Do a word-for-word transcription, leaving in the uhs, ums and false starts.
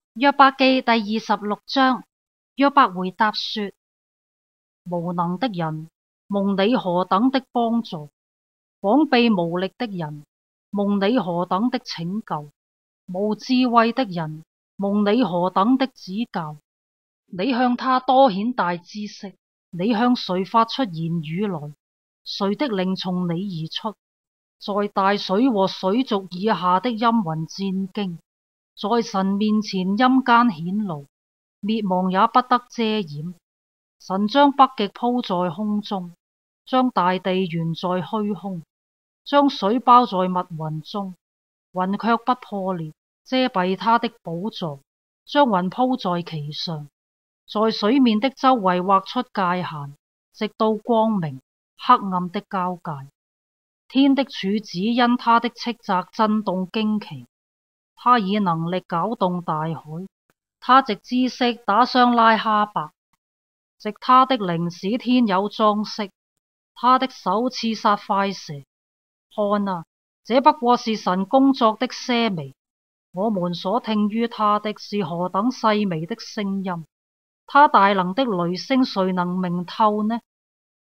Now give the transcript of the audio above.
約伯記第二十六章，約伯回答說：無能的人，蒙你何等的幫助；膀臂無力的人，蒙你何等的拯救；無智慧的人，蒙你何等的指教。你向他多顯大知識，你向誰發出言語來？誰的靈從你而出？在大水和水族以下的陰雲戰兢，在神面前陰間顯露，滅亡也不得遮掩。神將北極鋪在空中，將大地懸在虛空，將水包在密雲中，雲卻不破裂，遮蔽他的寶座，將雲鋪在其上，在水面的周圍劃出界限，直到光明黑暗的交界。天的柱子因他的斥責震動驚奇，他以能力攪動大海，他藉知識打傷拉哈伯，藉他的靈使天有裝飾，他的手刺殺快蛇。看啊，這不過是神工作的些微，我們所聽於他的是何等細微的聲音，他大能的雷聲誰能明透呢？